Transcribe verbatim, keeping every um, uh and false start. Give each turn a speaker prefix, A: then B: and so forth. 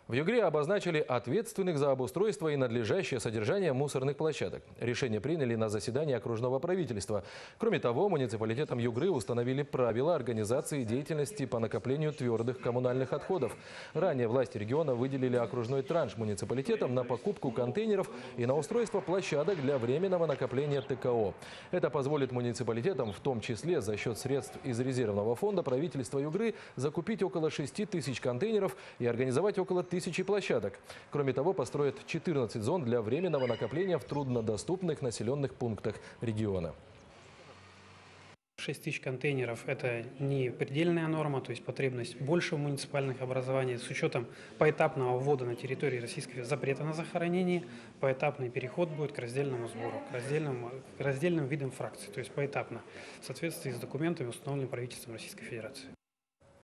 A: В Югре обозначили ответственных за обустройство и надлежащее содержание мусорных площадок. Решение приняли на заседании окружного правительства. Кроме того, муниципалитетом Югры установили правила организации деятельности по накоплению твердых коммунальных отходов. Ранее власти региона выделили окружной транш муниципалитетам на покупку контейнеров и на устройство площадок для временного накопления ТКО. Это позволит муниципалитетам, в том числе за счет средств из резервного фонда правительства Югры, закупить около шести тысяч контейнеров и организовать около тысячи площадок. Кроме того, построят четырнадцать зон для временного накопления в труднодоступных населенных пунктах региона.
B: шесть тысяч контейнеров – это не предельная норма, то есть потребность больше в муниципальных образованиях с учетом поэтапного ввода на территории Российской Федерации запрета на захоронение. Поэтапный переход будет к раздельному сбору, к раздельным, к раздельным видам фракций, то есть поэтапно, в соответствии с документами, установленными правительством Российской Федерации.